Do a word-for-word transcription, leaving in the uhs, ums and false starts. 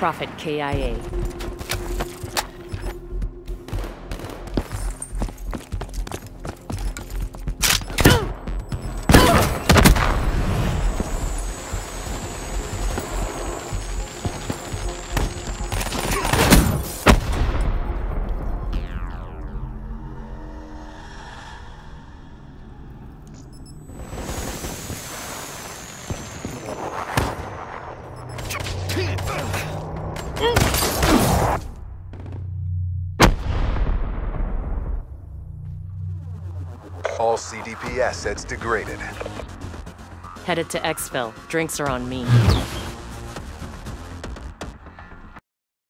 Prophet K I A. All C D P assets degraded. Headed to Exfil. Drinks are on me.